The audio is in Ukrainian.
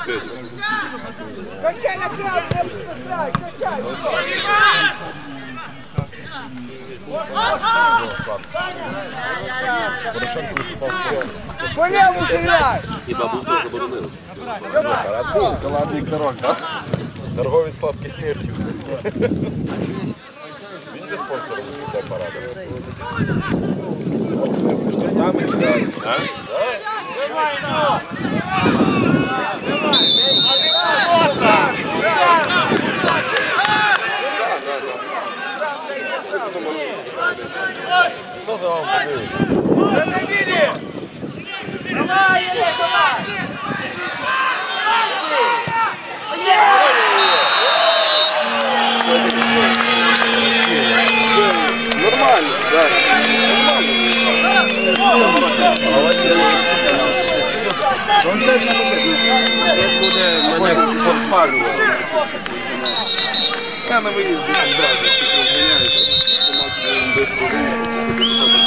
Качай на край, качай! Порошенко виступав вперед. По леву стріляй! Хіба Бузького заборонили? Шоколадний король, так? Торговець сладкий смертю. Він же спонсором виступав параду. Що там і кидає? Хто за вам подивиться? Нормально, так. Це буде мене подпалювати. Я на виїзді відразу, що зганяюся.